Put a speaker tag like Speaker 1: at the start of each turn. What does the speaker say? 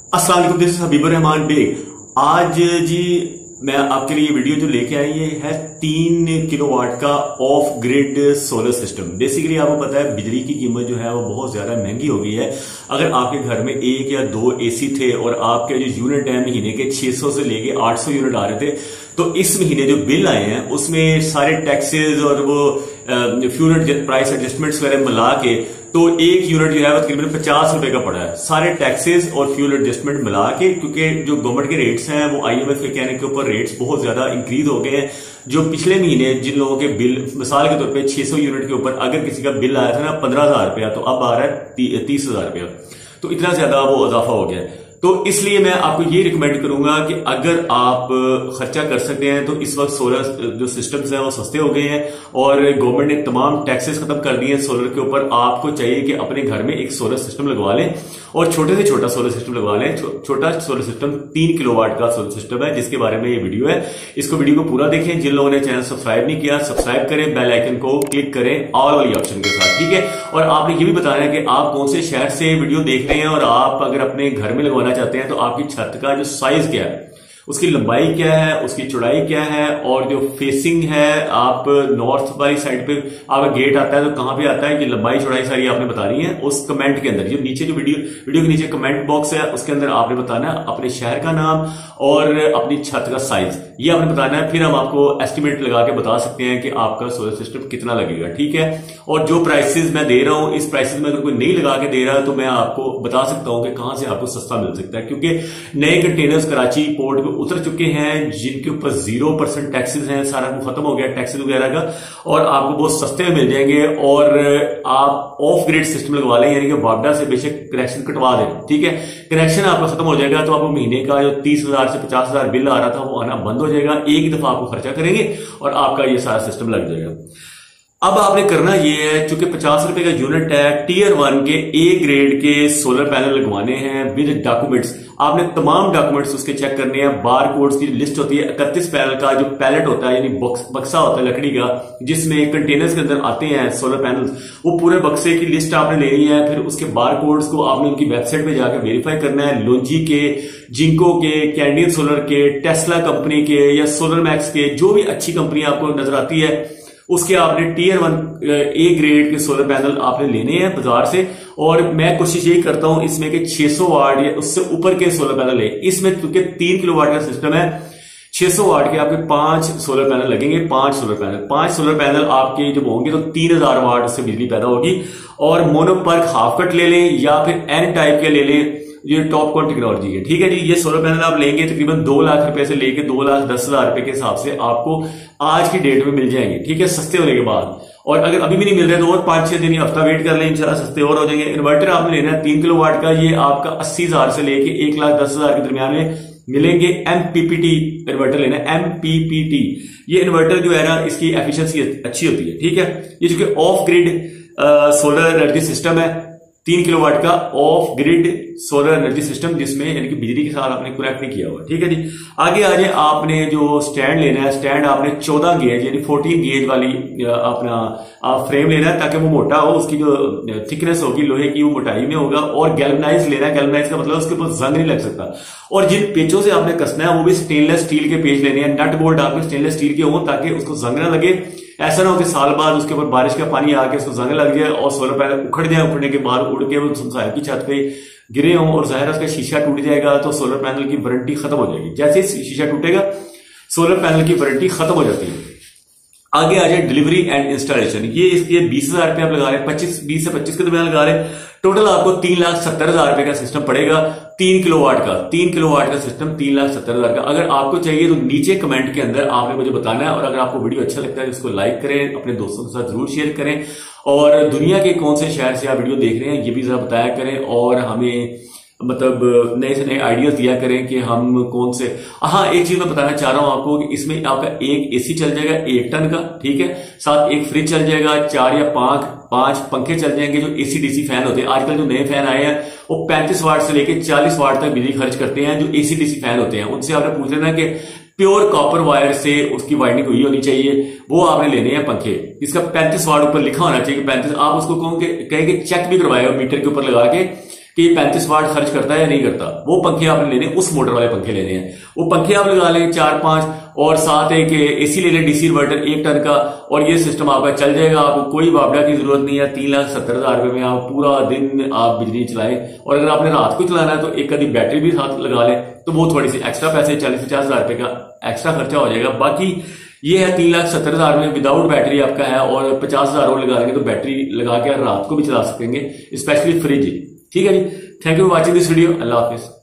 Speaker 1: अस्सलाम वालेकुम, this is Habibur Rahman Baig. आज जी मैं आपके लिए वीडियो जो लेके आई है 3 किलोवाट का off grid solar system. Basically आपको पता है बिजली की कीमत जो है वो बहुत ज्यादा महंगी हो गई है। अगर आपके घर में 1 या 2 एसी थे और आपके जो यूनिट है महीने के 600 से लेके 800 यूनिट आ रहे थे, तो इस महीने जो बिल आए हैं उसमें सारे टैक्सेस और वो फ्यूल प्राइस एडजस्टमेंट्स वगैरह मिला के तो एक यूनिट जो है वो तकरीबन 50 रुपए का पड़ा है, सारे टैक्सेस और फ्यूल एडजस्टमेंट मिला के। क्योंकि जो गवर्नमेंट के रेट्स हैं वो IMF के कहने के ऊपर रेट्स बहुत ज्यादा इंक्रीज हो गए हैं। जो पिछले महीने जिन लोगों के बिल मिसाल के तौर पे 600 यूनिट के ऊपर अगर किसी का बिल आया था ना 15,000 रुपया, तो अब आ रहा है 30,000 रुपया। तो इतना ज्यादा वो इजाफा हो गया है। तो इसलिए मैं आपको ये रिकमेंड करूंगा कि अगर आप खर्चा कर सकते हैं तो इस वक्त सोलर जो सिस्टम्स हैं वो सस्ते हो गए हैं और गवर्नमेंट ने तमाम टैक्सेस खत्म कर दिए हैं सोलर के ऊपर। आपको चाहिए कि अपने घर में एक सोलर सिस्टम लगवा लें और छोटे से छोटा सोलर सिस्टम लगवा लें। छोटा सोलर सिस्टम 3 किलोवाट का सोलर सिस्टम है, जिसके बारे में ये वीडियो है। इसको वीडियो को पूरा देखें। जिन लोगों ने चैनल सब्सक्राइब नहीं किया सब्सक्राइब करें, बेल आइकन को क्लिक करें ऑल वाली ऑप्शन के साथ, ठीक है। और आपने ये भी बताना है कि आप कौन से शहर से वीडियो देख रहे हैं और आप अगर अपने घर में लगवाना चाहते हैं तो आपकी छत का जो साइज क्या है, उसकी लंबाई क्या है, उसकी चौड़ाई क्या है, और जो फेसिंग है आप नॉर्थ वाली साइड पे आपका गेट आता है तो कहां पे आता है, कि लंबाई चौड़ाई सारी आपने बतानी है उस कमेंट के अंदर। जो नीचे जो वीडियो के नीचे कमेंट बॉक्स है उसके अंदर आपने बताना है अपने शहर का नाम और अपनी छत का साइज, ये आपने बताना है। फिर हम आपको एस्टिमेट लगा के बता सकते हैं कि आपका सोलर सिस्टम कितना लगेगा, ठीक है। और जो प्राइसेस मैं दे रहा हूं इस प्राइसेस में अगर कोई नहीं लगा के दे रहा है तो मैं आपको बता सकता हूं कि कहां से आपको सस्ता मिल सकता है। क्योंकि नए कंटेनर्स कराची पोर्ट पे उतर चुके हैं जिनके ऊपर 0% टैक्सेस हैं, सारा कुछ खत्म हो गया टैक्सेस वगैरह का, और आपको बहुत सस्ते में मिल जाएंगे। और आप ऑफ ग्रिड सिस्टम लगवा लें, यानी कि वापडा से बेशक कनेक्शन कटवा दें, ठीक है। कनेक्शन आपका खत्म हो जाएगा तो आपको महीने का जो 30,000 से 50,000 बिल आ रहा था वो आना बंद हो जाएगा। एक ही दफा आपको खर्चा करेंगे और आपका ये सारा सिस्टम लग जाएगा। अब आपने करना ये है, चूंकि 50 रुपए का यूनिट है, टीयर 1 के A ग्रेड के सोलर पैनल लगवाने हैं विद डॉक्यूमेंट्स। आपने तमाम डॉक्यूमेंट्स उसके चेक करने हैं। बार कोड्स की लिस्ट होती है 31 पैनल का जो पैलेट होता है, यानी बक्सा होता है लकड़ी का जिसमें कंटेनर्स के अंदर आते हैं सोलर पैनल्स, वो पूरे बक्से की लिस्ट आपने लेनी है। फिर उसके बार कोड्स को आपने उनकी वेबसाइट पे जाकर वेरीफाई करना है। लोंजी के, जिंको के, कैंडियन सोलर के, टेस्ला कंपनी के या सोलर मैक्स के, जो भी अच्छी कंपनी आपको नजर आती है उसके आपने टीयर 1 A ग्रेड के सोलर पैनल आपने लेने हैं बाजार से। और मैं कोशिश यही करता हूं इसमें कि 600 वाट या उससे ऊपर के सोलर पैनल ले। इसमें क्योंकि 3 किलोवाट का सिस्टम है, 600 वाट के आपके 5 सोलर पैनल लगेंगे। 5 सोलर पैनल आपके जब होंगे तो 3000 वाट से बिजली पैदा होगी। और मोनोपर्क हाफ कट ले लें या फिर N टाइप के ले लें, ये टॉप कॉन टेक्नोलॉजी है, ठीक है जी। ये सोलर पैनल आप लेंगे तकरीबन 2 लाख रुपए से लेके 2,10,000 रुपए के हिसाब से आपको आज की डेट में मिल जाएंगे, ठीक है, सस्ते होने के बाद। और अगर अभी भी नहीं मिल रहे तो और 5-6 दिन या हफ्ता वेट कर लें, इंशाल्लाह सस्ते और हो जाएंगे। इन्वर्टर आपने लेना है 3 किलोवाट का, ये आपका 80,000 से लेके 1,10,000 के दरमियान में मिलेंगे। MPPT इन्वर्टर लेना है, MPPT। ये इन्वर्टर जो है ना इसकी एफिशिएंसी अच्छी होती है, ठीक है। ये जो कि off grid solar energy system है, 3 किलोवाट का off grid solar energy system, जिसमें यानी कि बिजली के साथ आपने कनेक्ट नहीं किया हुआ, ठीक है जी। आगे आ जाए, आपने जो स्टैंड लेना है, स्टैंड आपने 14 गेज यानी 14 गेज वाली अपना आप फ्रेम लेना है ताकि वो मोटा हो, उसकी जो थिकनेस होगी लोहे की वो मोटाई में होगा। और गैल्वनाइज लेना है, गैल्वनाइज का मतलब उसके ऊपर जंग नहीं लग सकता। और जिन पेचों से आपने कसना है वो भी स्टेनलेस स्टील के पेच लेने हैं। नट बोल्ट आपके स्टेनलेस स्टील के हों ताकि उसको जंग ना लगे। ऐसा ना हो कि साल बाद उसके ऊपर बारिश का पानी आके उसको जंग लग जाए और सोलर पैनल उखड़ जाए, उखड़ने के बाद उड़ के वो साहब की छत पे गिरे हों और जाहिर उसका शीशा टूट जाएगा तो सोलर पैनल की वारंटी खत्म हो जाएगी। जैसे ही शीशा टूटेगा सोलर पैनल की वारंटी खत्म हो जाती है। आगे आ जाए डिलीवरी एंड इंस्टॉलेशन। ये इसके 20,000 रुपये आप लगा रहे हैं, 20 से 25 के दरमियान लगा रहे हैं। टोटल आपको 3,70,000 रुपए का सिस्टम पड़ेगा। 3 किलोवाट का सिस्टम 3,70,000 का। अगर आपको चाहिए तो नीचे कमेंट के अंदर आपने मुझे बताना है। और अगर आपको वीडियो अच्छा लगता है तो इसको लाइक करें, अपने दोस्तों के साथ जरूर शेयर करें। और दुनिया के कौन से शहर से आप वीडियो देख रहे हैं ये भी जरा बताया करें और हमें मतलब नए से नए आइडियाज दिया करें कि हम कौन से। हाँ, एक चीज मैं बताना चाह रहा हूं आपको कि इसमें आपका एक एसी चल जाएगा 1 टन का, ठीक है, साथ एक फ्रिज चल जाएगा, 4 या 5 पंखे चल जाएंगे जो एसी डीसी फैन होते हैं। आजकल जो नए फैन आए हैं वो 35 वाट से लेके 40 वाट तक बिजली खर्च करते हैं, जो एसी डीसी फैन होते हैं। उनसे आपने पूछ लेना कि प्योर कॉपर वायर से उसकी वाइंडिंग हुई होनी चाहिए, वो आपने लेने हैं पंखे। इसका 35 वाट ऊपर लिखा होना चाहिए 35। आप उसको कहेंगे चेक भी करवाएगा मीटर के ऊपर लगा के कि 35 वाट खर्च करता है या नहीं करता। वो पंखे आपने लेने, उस मोटर वाले पंखे लेने हैं। वो पंखे आप लगा लें 4-5 और साथ एक एसी ले लें डीसी इन्वर्टर 1 टन का, और ये सिस्टम आपका चल जाएगा। आपको कोई बाबड़ा की जरूरत नहीं है। 3,70,000 रुपए में आप पूरा दिन आप बिजली चलाएं। और अगर आपने रात को चलाना है तो एक आधी बैटरी भी साथ लगा लें, तो वो थोड़ी सी एक्स्ट्रा पैसे 40-50,000 रुपए का एक्स्ट्रा खर्चा हो जाएगा। बाकी ये है 3,70,000 में विदाउट बैटरी आपका है, और 50,000 और लगा लेंगे तो बैटरी लगा के रात को भी चला सकेंगे, स्पेशली फ्रिज। ठीक है जी, thank you for watching this video. अल्लाह हाफिज।